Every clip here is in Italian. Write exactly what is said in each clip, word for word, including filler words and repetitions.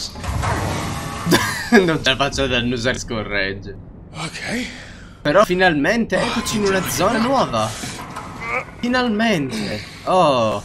Non ce la faccio ad annusare scorregge. Ok. Però finalmente eccoci in una zona nuova. Finalmente. Oh.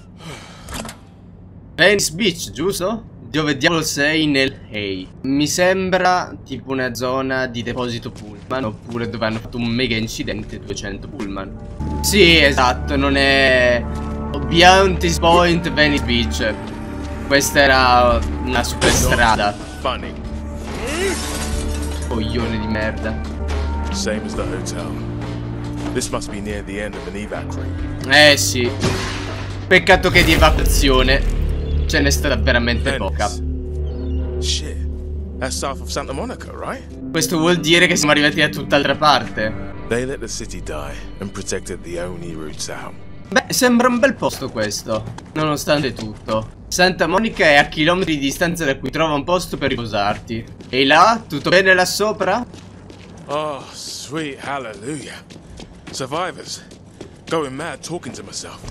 Venice Beach, giusto? Dove diavolo sei nel Hay? Mi sembra tipo una zona di deposito pullman, oppure dove hanno fatto un mega incidente duecento pullman. Sì, esatto, non è Beyond this point Venice Beach. Questa era una superstrada. Funny. Coglione di merda. Same as the hotel. This must be near the end of an evac route. Eh sì. Peccato che di evacuazione ce n'è stata veramente poca. Shit. That's south of Santa Monica, right? Questo vuol dire che siamo arrivati da tutt'altra parte. They let the city die and protected the only routes out. Beh, sembra un bel posto questo, nonostante tutto. Santa Monica è a chilometri di distanza da cui trova un posto per riposarti. E là? Tutto bene là sopra? Oh, sweet hallelujah. Survivors. Going mad talking to myself.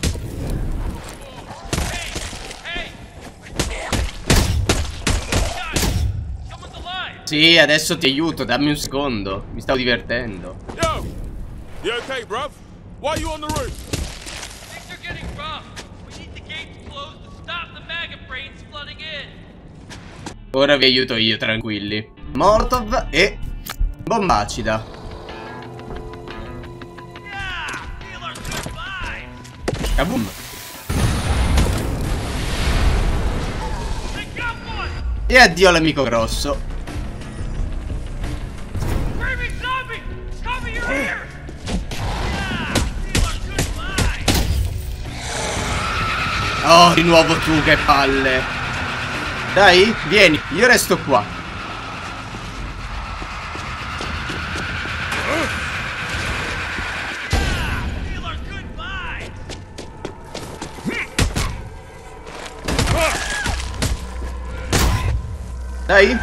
Sì, adesso ti aiuto, dammi un secondo. Mi stavo divertendo. Yo! You okay, bruv? Why are you on the roof? Things are getting rough. We need the gates closed to stop the maggot brains flooding in. Ora vi aiuto io, tranquilli. Molotov e bomba acida. Yeah, healers goodbye. Kaboom. They got one. E addio all'amico grosso. Screaming zombie, cover your ears. Yeah, healers goodbye. Oh, di nuovo tu, che palle. Dai, vieni, io resto qua. Healers goodbye. Dai.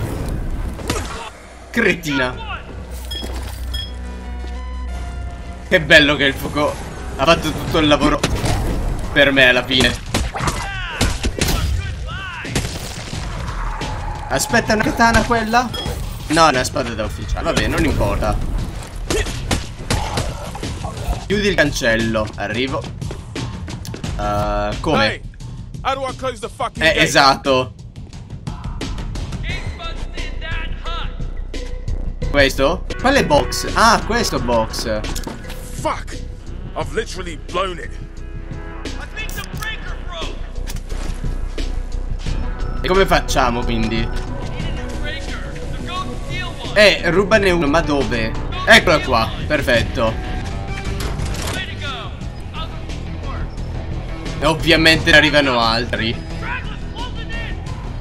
Cretina. Che bello che il fuoco ha fatto tutto il lavoro per me alla fine. Aspetta, una katana quella? No, è una spada da ufficiale. Vabbè, non importa. Chiudi il cancello. Arrivo. Uh, come? Hey! How do I close the fucking Eh, gate? esatto. Gate buttons in that hut. Questo? Quale box? Ah, questo box. Fuck! I've literally blown it. I think the breaker broke. E come facciamo quindi? Need a new breaker. So go steal one. Eh, rubane uno, ma dove? Eccola qua, perfetto. Way to go. I'll go support. E ovviamente ne arrivano altri. Dragler's closing in.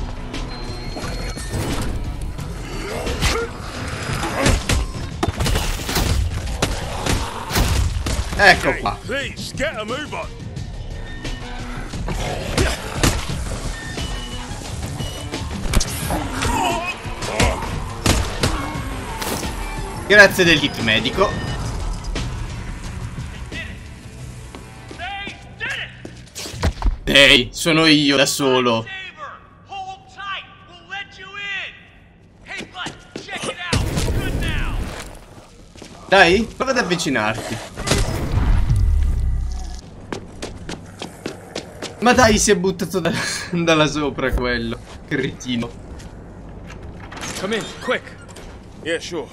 Ecco qua. Please, get a move on. Grazie del kit medico. They did it. Ehi, sono io da solo. Saber, hold tight. We'll let you in. Hey, bud, check it out. Good now. Dai, prova ad avvicinarti. Ma dai, si è buttato da, da là sopra quello. Cretino. Come in, quick. Yeah, sure.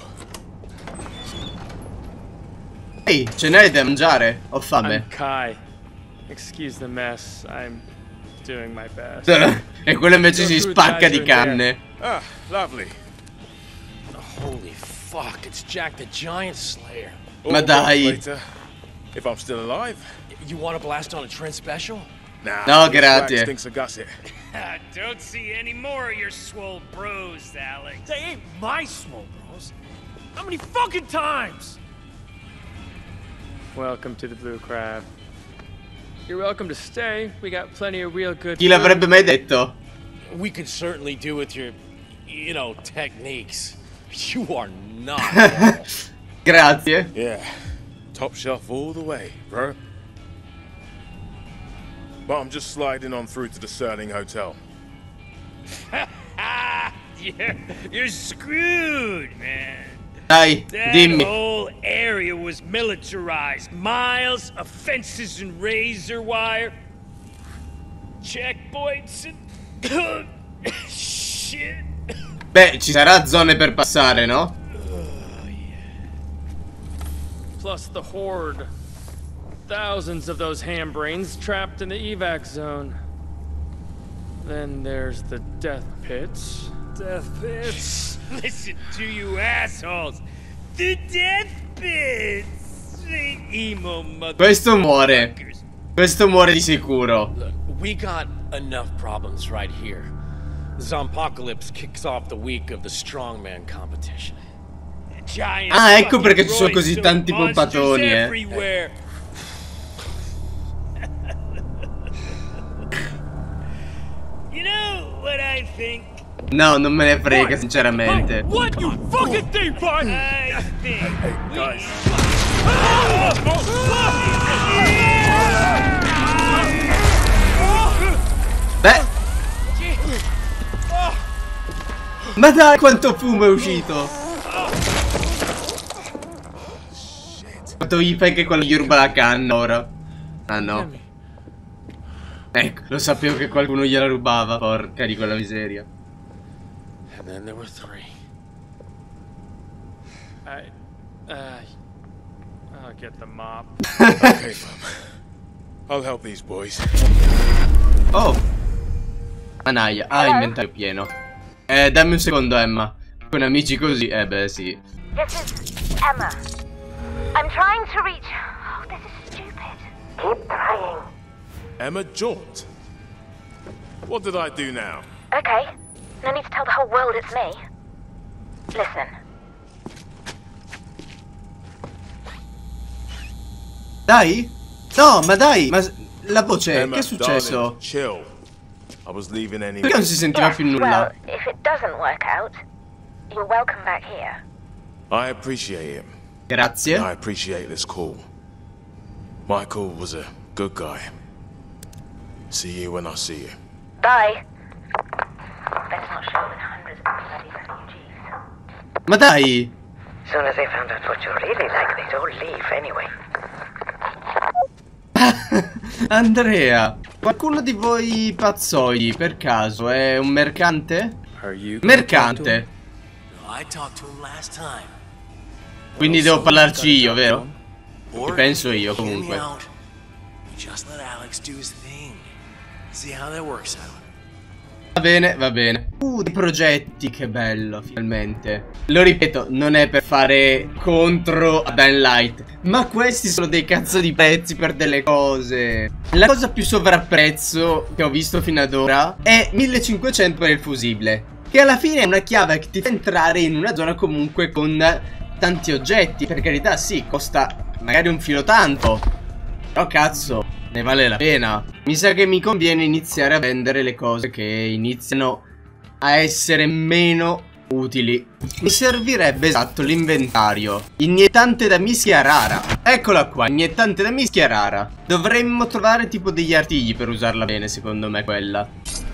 Ehi, ce n'hai da mangiare? Ho I'm fame. Kai. Excuse the mess. I'm doing my best. E quello invece si spacca di canne. Ah, lovely. Holy fuck, it's Jack the Giant Slayer. Ma All dai. later, if I'm still alive. You want to blast on a Trent special? Nah. No, this grazie. wax Stinks of gusset. Don't see any more of your swole bros, Alex. They ain't my swole bros. How many fucking times? Welcome to the Blue Crab. You're welcome to stay. We got plenty of real good Chi food. l'avrebbe mai detto? We could certainly do with your, you know, techniques. You are not. Grazie. Yeah, top shelf all the way, bro. But I'm just sliding on through to the Sterling Hotel. you're, you're screwed, man. Dai, That dimmi. whole area was militarized. Miles of fences and razor wire. Checkpoints and... Shit. Beh, ci sarà zone per passare, no? Plus the horde. Thousands of those ham brains trapped in the evac zone. Then there's the death pits. Death pits. Listen to you assholes. The death pits. The emo motherfuckers. Questo muore. Questo muore di sicuro. Look, we got enough problems right here. Zompocalypse kicks off the week of the strongman competition. Giant Ah, ecco fucking perché ci sono così roids of tanti monsters pompatoni, eh. everywhere. You know what I think? No, non me ne frega, sinceramente. What you fucking think, bud? I think. Hey, guys. Beh. Ma dai, quanto fumo è uscito. Quanto gli fai che quello gli ruba la canna ora. Ah no. Ecco, lo sapevo che qualcuno gliela rubava. Porca di quella miseria. And then there were three. I, uh, I'll get the mop. Okay, Mum. I'll help these boys. Oh. Mannaia, ah, inventario pieno. Eh, dammi un secondo, Emma. Con amici così, eh beh, sì. This is Emma. I'm trying to reach... Oh, this is stupid. Keep trying. Emma Jaunt. What did I do now? Okay. No need to tell the whole world it's me. Listen. Dai? No, ma dai, ma la voce, Emma, che è successo? darling, chill. I was leaving anyway. Perché non si sentiva Yes, più well, nulla? if it doesn't work out, you're welcome back here. I appreciate it. Grazie. I appreciate this call. Michael was a good guy. See you when I see you. Bye. Better not show up with hundreds of bloody refugees. Ma dai! Soon as they found out what you're really like, they'd all leave anyway. Andrea, qualcuno di voi pazzoidi per caso è un mercante? Mercante. I talked to him last time. Quindi devo parlarci io, vero? Che penso io comunque. Just let Alex do his thing. See how that works out. Va bene, va bene. Uh, dei progetti, che bello, finalmente. Lo ripeto, non è per fare contro a Dying Light, ma questi sono dei cazzo di prezzi per delle cose. La cosa più sovrapprezzo che ho visto fino ad ora è millecinquecento per il fusibile, che alla fine è una chiave che ti fa entrare in una zona comunque con tanti oggetti. Per carità, sì, costa magari un filo tanto, però cazzo, ne vale la pena. Mi sa che mi conviene iniziare a vendere le cose che iniziano a essere meno utili. Mi servirebbe, esatto, l'inventario. Iniettante da mischia rara. Eccola qua, iniettante da mischia rara. Dovremmo trovare tipo degli artigli per usarla bene, secondo me, quella.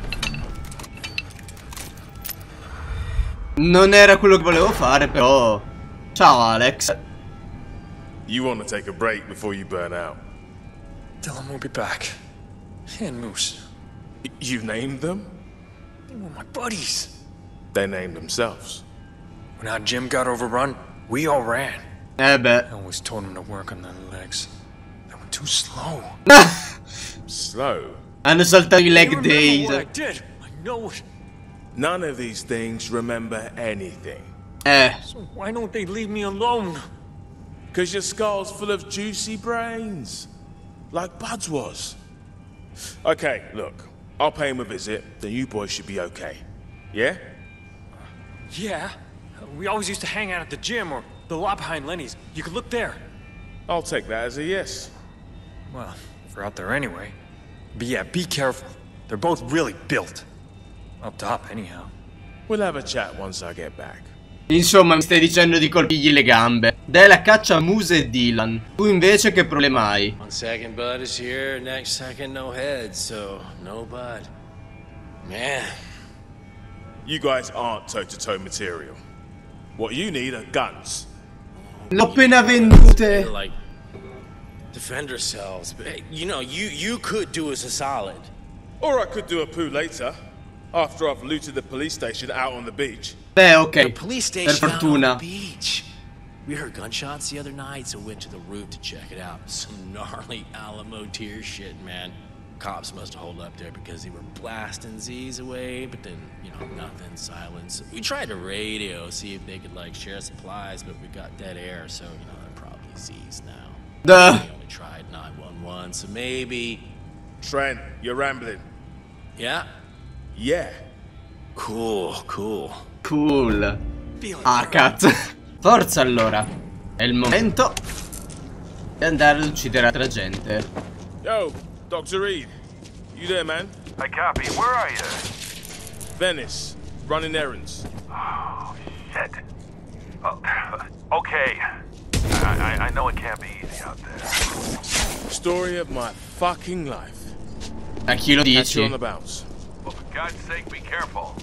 Non era quello che volevo fare, però. Ciao Alex. You want to take a break before you burn out? Dylan won't be back. And Moose. Y- you named them? They were my buddies. They named themselves. When our gym got overrun, we all ran. Eh beh. I always told them to work on their legs. They were too slow. Slow? Hanno saltato i You leg remember days. what I did. I know it. None of these things remember anything. Eh. So why don't they leave me alone? Because your skull's full of juicy brains. Like Bud's was. Okay, look. I'll pay him a visit, then you boys should be okay. Yeah? Yeah. We always used to hang out at the gym or the lot behind Lenny's. You could look there. I'll take that as a yes. Well, if we're out there anyway. But yeah, be careful. They're both really built. Up top, anyhow. We'll have a chat once I get back. Insomma, mi stai dicendo di colpirgli le gambe. Dai la caccia a Moose e Dylan. Tu invece che problema hai? One second Bud is here, next second no head, so no Bud. Man, you guys aren't toe-to-toe material. What you need are guns. L'ho appena vendute. Like, defend ourselves. But, hey, you know, you, you could do us a solid. Or I could do a poo later, after I've looted the police station out on the beach. Beh, ok. The police Per station out on fortuna. the beach. We heard gunshots the other night, so went to the roof to check it out. Some gnarly Alamo tier shit, man. Cops must have holed up there because they were blasting Z's away, but then, you know, nothing, silence. We tried to radio, see if they could, like, share supplies, but we got dead air, so, you know, they're probably Z's now. Duh. We only tried nine one one, so maybe... Trent, you're rambling. Yeah? Yeah. Cool, cool. Cool. Ah, cazzo. Forza allora. È il momento di andare ad uccidere altra gente. Yo, Doctor Reed. You there, man? I copy. Where are you? Venice. Running errands. Oh, shit. Oh, okay. I, I, I know it can't be easy out there. Story of my fucking life. A chi lo Catch you on dici? the bounce. Well, for God's sake, be careful.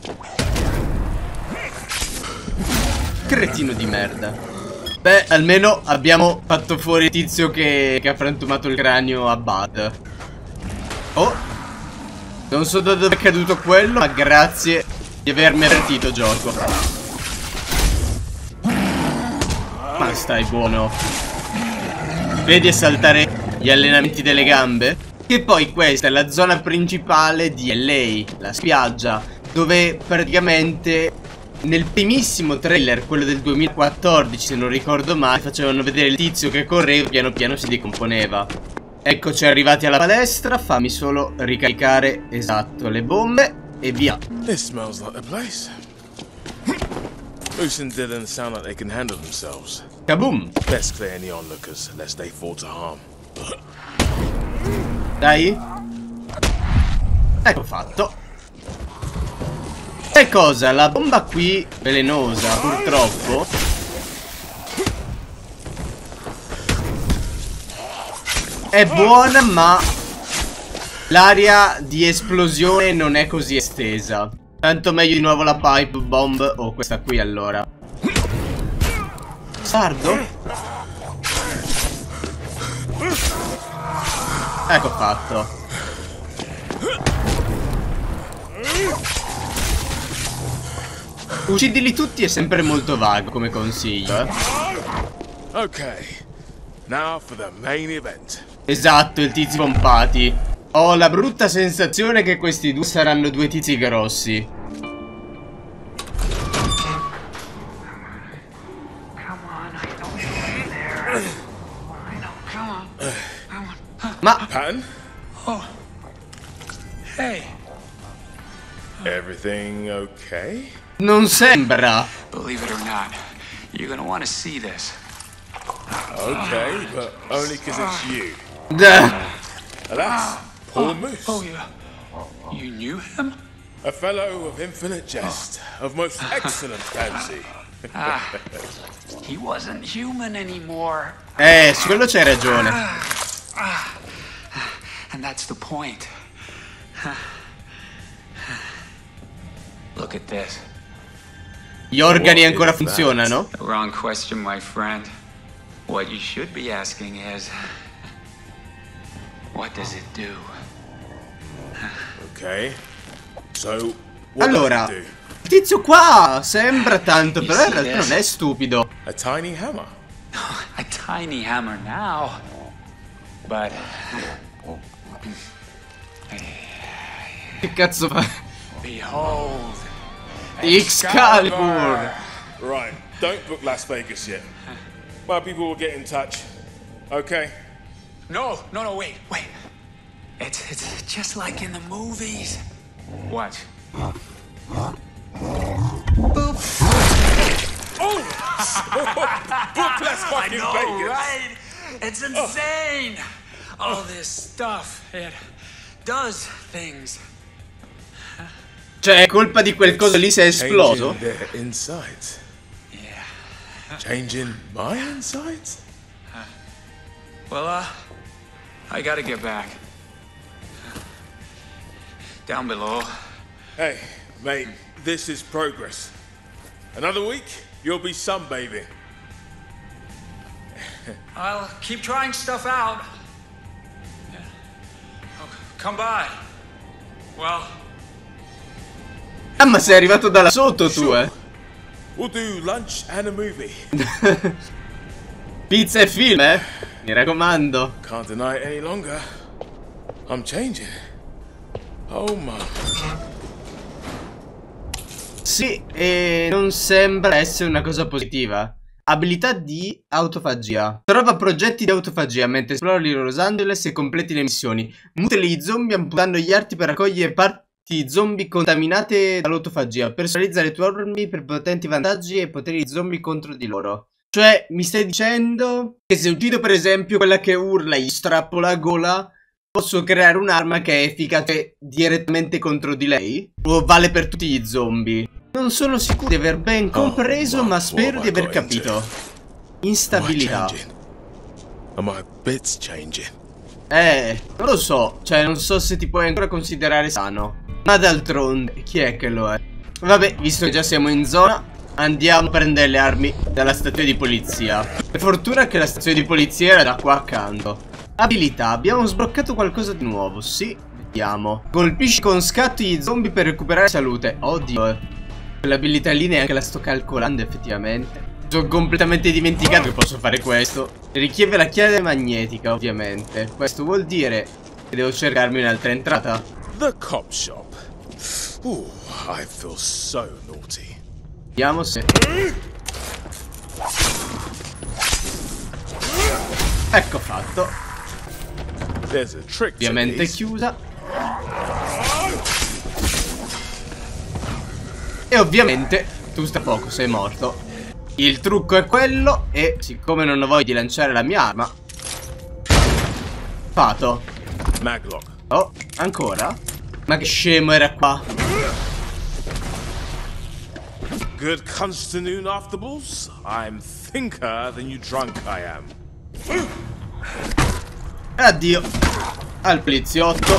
Cretino di merda. Beh, almeno abbiamo fatto fuori il tizio che, che ha frantumato il cranio a Bud. Oh. Non so da dove è caduto quello, ma grazie di avermi avvertito, gioco. Ma stai buono. Vedi a saltare gli allenamenti delle gambe? Che poi questa è la zona principale di L A, la spiaggia, dove praticamente nel primissimo trailer, quello del duemilaquattordici se non ricordo male, facevano vedere il tizio che correva e piano piano si decomponeva. Eccoci arrivati alla palestra, fammi solo ricaricare, esatto, le bombe e via. This smells like the place. Moose and Dylan sound like they can handle themselves. Kaboom! Best clear any onlookers, lest they fall to harm. Dai. Ecco fatto. E cosa? La bomba qui velenosa, purtroppo. È buona, ma l'area di esplosione non è così estesa. Tanto meglio di nuovo la pipe bomb o questa qui allora. Sardo? Ecco fatto. Uccidili tutti è sempre molto vago come consiglio, eh. Ok, now for the main event. Esatto, il tizi pompati. Ho la brutta sensazione che questi due saranno due tizi grossi. Ma Patton? Oh. Hey. Everything okay? non sembra. Believe it or not, you're gonna want to see this. Okay, but only because it's you. Duh. And that's Paul Moose. Oh, yeah. You knew him? A fellow of infinite jest, of most excellent fancy. Ah, he wasn't human anymore. Eh, su quello c'hai ragione. Ah, and that's the point. Look at this. Gli organi What ancora is that? funzionano? The wrong question, my friend. What you should be asking is, what does it do? Okay. So, what Allora, does it do? il tizio qua sembra tanto, però in realtà non è stupido. A tiny hammer. A tiny hammer now, but Che cazzo fa? behold, Excalibur! Right, don't book Las Vegas yet. My people will get in touch. Okay? No, no, no, wait, wait. It's it's just like in the movies. Watch. Book Las I fucking know, Vegas. right? It's insane. All this stuff, it does things. Cioè, è colpa di quel coso lì se è esploso? Changing their insides. Yeah. Changing my insides? Well, uh, I gotta get back. Down below. Hey, mate, this is progress. Another week, you'll be sunbathing. I'll keep trying stuff out. Oh, come by. Well. Ah, ma sei arrivato da là sotto tu, eh? We'll do lunch and a movie. Pizza e film, eh? Mi raccomando. Can't deny it any longer. I'm changing. Oh, Mom. Sì, e non sembra essere una cosa positiva. Abilità di autofagia. Trova progetti di autofagia mentre esplori Los Angeles e completi le missioni. Mutili gli zombie amputando gli arti per raccogliere parti zombie contaminate dall'autofagia. Personalizza le tue armi per potenti vantaggi e poteri zombie contro di loro. Cioè, mi stai dicendo che se uccido per esempio quella che urla e gli strappo la gola, posso creare un'arma che è efficace direttamente contro di lei? O vale per tutti gli zombie? Non sono sicuro di aver ben compreso, ma spero di aver capito. Instabilità. Eh, non lo so. Cioè, non so se ti puoi ancora considerare sano. Ma d'altronde, chi è che lo è? Vabbè, visto che già siamo in zona, andiamo a prendere le armi dalla stazione di polizia. Per fortuna che la stazione di polizia era da qua accanto. Abilità, abbiamo sbloccato qualcosa di nuovo, sì, vediamo. Colpisci con scatto gli zombie per recuperare salute. Oddio. Quell'abilità lì neanche la sto calcolando effettivamente. Ho completamente dimenticato che posso fare questo. Richiede la chiave magnetica, ovviamente. Questo vuol dire che devo cercarmi un'altra entrata. The cop shop. Ooh, I feel so naughty. Vediamo se... Ecco fatto. There's a trick. Ovviamente chiusa. E ovviamente tu sta poco, sei morto. Il trucco è quello. E siccome non ho voglia di lanciare la mia arma, fatto. Maglock. Oh, ancora? Ma che scemo era qua. Good afternoon, afterballs. I'm thinker than you drunk I am. Addio al poliziotto.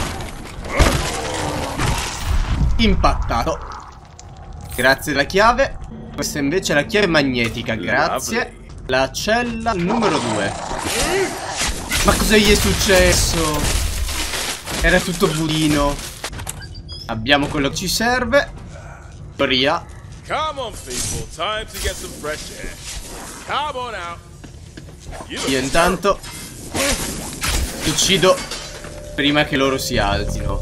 Impattato. Grazie alla chiave. Questa invece è la chiave magnetica. Grazie. La cella numero due. Ma cosa gli è successo? Era tutto budino. Abbiamo quello che ci serve. Teoria. Come on people, time to get some fresh air. Come on out. Io intanto li uccido prima che loro si alzino.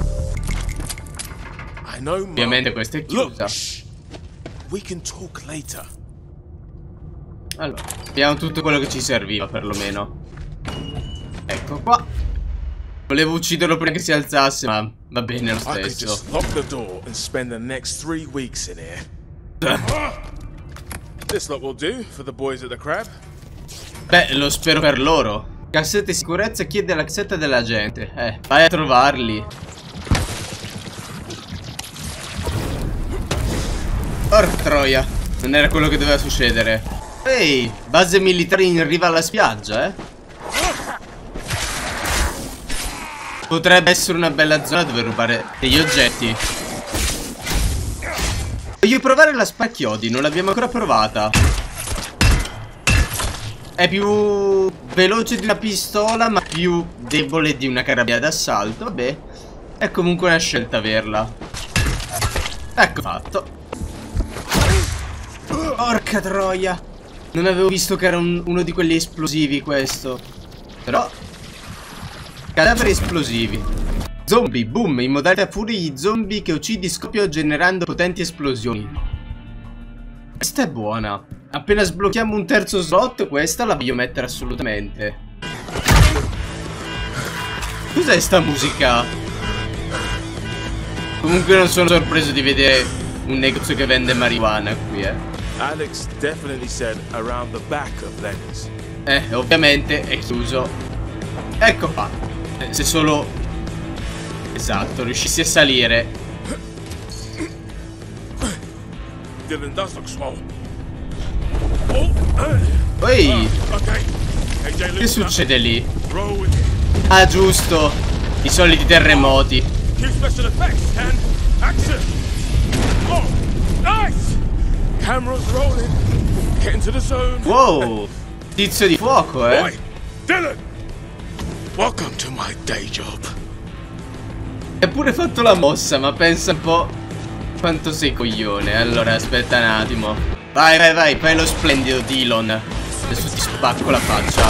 Ovviamente questa è chiusa. We can talk later. Allora, abbiamo tutto quello che ci serviva perlomeno. Ecco qua. Volevo ucciderlo prima che si alzasse, ma va bene lo stesso. This lot will do for the boys at the crab. Beh, lo spero per loro. Cassetta di sicurezza chiede la cassetta della gente. Eh, vai a trovarli. Porca troia. Non era quello che doveva succedere. Ehi, base militare in riva alla spiaggia, eh. Potrebbe essere una bella zona dove rubare degli oggetti. Voglio provare la spacchiodi, non l'abbiamo ancora provata. È più veloce di una pistola, ma più debole di una carabina d'assalto. Vabbè, è comunque una scelta averla. Ecco fatto. Porca troia. Non avevo visto che era un, uno di quelli esplosivi questo. Però cadaveri esplosivi. Zombie, boom, in modalità furia gli zombie che uccidi scoppiano generando potenti esplosioni. Questa è buona. Appena sblocchiamo un terzo slot, questa la voglio mettere assolutamente. Cos'è sta musica? Comunque non sono sorpreso di vedere un negozio che vende marijuana qui, eh. Alex definitely said around the back of Lenny's. Eh, ovviamente è chiuso. Ecco qua. Eh, se solo... Esatto, riuscissi a salire. Dylan does look small. Poi... Che succede lì? Ah, giusto. I soliti terremoti. Camera's rolling. Get into the zone. Wow, tizio di fuoco, eh. Oi, Dylan. Welcome to my day job. Hai pure fatto la mossa, ma pensa un po' quanto sei coglione. Allora, aspetta un attimo. Vai, vai, vai, fai lo splendido, Dylan. Adesso ti spacco la faccia.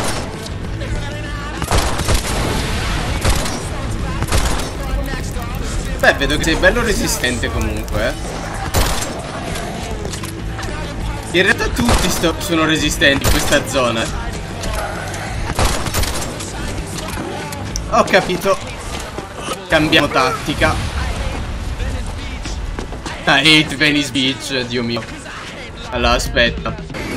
Beh, vedo che sei bello resistente comunque, eh. In realtà tutti sto sono resistenti in questa zona. Ho capito. Cambiamo tattica. I hate Venice Beach, Dio mio. Allora, aspetta.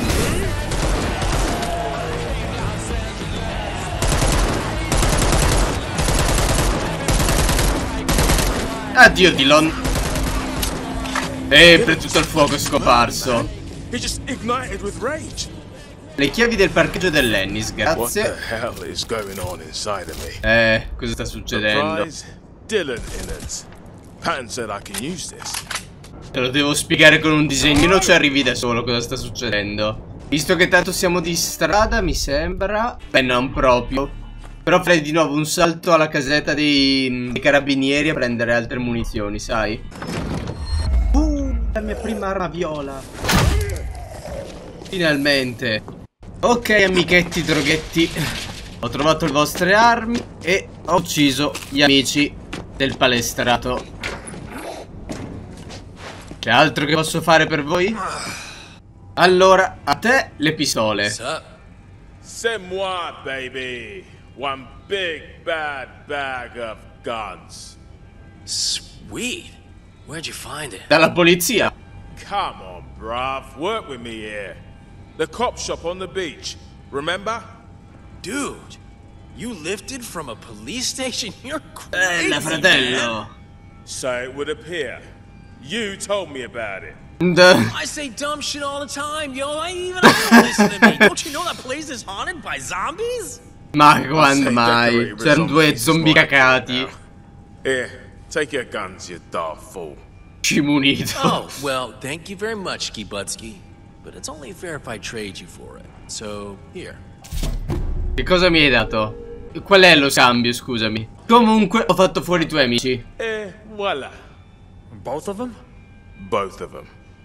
Addio, Dylan. E per tutto il fuoco è scomparso. He just ignited with rage. Le chiavi del parcheggio dell'Ennis, grazie. What the hell is going on inside of me? Eh, cosa sta succedendo? Surprise, Dylan innards. Patton said I can use this. Te lo devo spiegare con un disegnino, ci arrivi da solo cosa sta succedendo. Visto che tanto siamo di strada, mi sembra. Beh, non proprio. Però farei di nuovo un salto alla casetta dei, dei carabinieri a prendere altre munizioni, sai? Uh, la mia prima arma viola. Finalmente. Ok, amichetti droghetti, ho trovato le vostre armi e ho ucciso gli amici del palestrato. C'è altro che posso fare per voi? Allora, a te le pistole. C'est moi, baby. One big bad bag of guns. Sweet. Where'd you find it? Dalla polizia. Come on, bruv. Work with me here. The cop shop on the beach. Remember? Dude, you lifted from a police station? You're crazy, Bella, fratello. man. So it would appear. You told me about it. The... I say dumb shit all the time, yo. I even I don't listen to me. Don't you know that place is haunted by zombies? Ma quando mai? C'erano due zombie cacati. Here, take your guns, you daft fool. Cimunito. Oh, well, thank you very much, Skibutsky. But it's only fair if I trade you for it. So, here. Che cosa mi hai dato? Qual è lo scambio, scusami? Comunque, ho fatto fuori i tuoi amici. Eh, voila. Both of them? Both of them.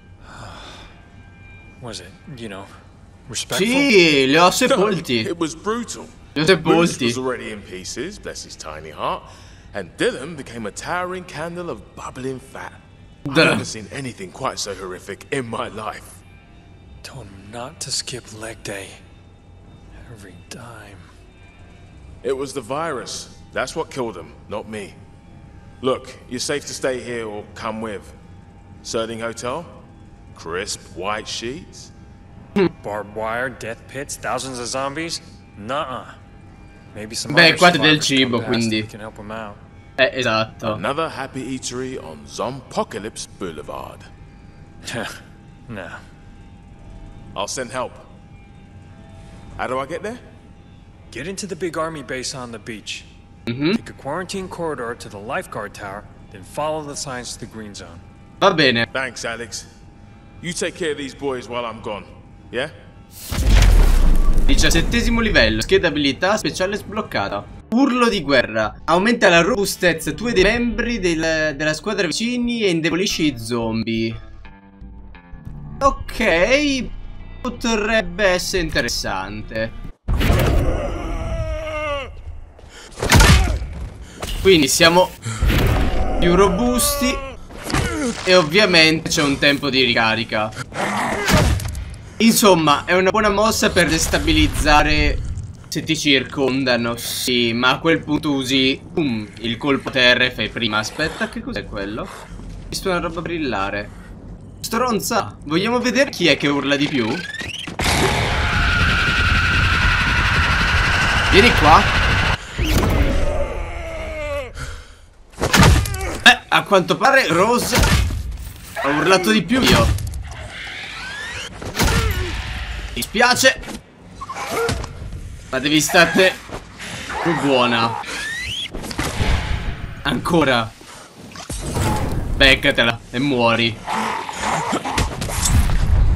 Was it, you know, respectful? Sì, li ho sepolti. It was brutal. Li ho Bruce sepolti. was already in pieces, bless his tiny heart, and Dylan became a towering candle of bubbling fat. I've Duh. never seen anything quite so horrific in my life. Told him not to skip leg day. Every dime. It was the virus. That's what killed him, not me. Look, you're safe to stay here or come with. Serding Hotel? Crisp white sheets? Barbed wire, death pits, thousands of zombies? Nuh-uh. Maybe some Beh, other qua c'è del survivors cibo, come past quindi. that can help him out. Eh, esatto. Another happy eatery on Zompocalypse Boulevard. No. I'll send help. How do I get there? Get into the big army base on the beach. Mm-hmm. Take a quarantine corridor to the lifeguard tower, then follow the signs to the green zone. Va bene. Thanks, Alex. You take care of these boys while I'm gone. Yeah? diciassettesimo livello. Scheda abilità speciale sbloccata. Urlo di guerra. Aumenta la robustezza tu e dei membri del, della squadra vicini e indebolisci i zombie. Ok. Potrebbe essere interessante. Quindi siamo più robusti. E ovviamente c'è un tempo di ricarica. Insomma, è una buona mossa per destabilizzare se ti circondano. Sì, ma a quel punto usi um, il colpo terra e fai prima. Aspetta, che cos'è quello? Ho visto una roba brillare. Stronza, vogliamo vedere chi è che urla di più? Vieni qua. Eh, a quanto pare Rose ha urlato di più io. Mi spiace, ma devi stare più buona. Ancora. Beccatela e muori.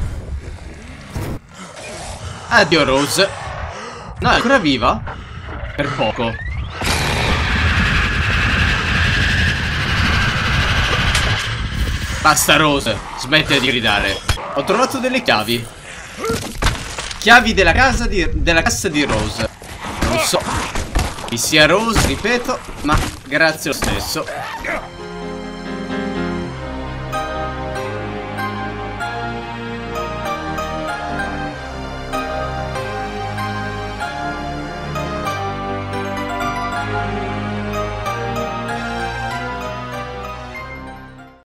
Addio Rose. No, è ancora viva? Per poco. Basta Rose, smettila di gridare. Ho trovato delle chiavi. Chiavi della casa di, della cassa di Rose. Non so chi sia Rose, ripeto, ma grazie lo stesso.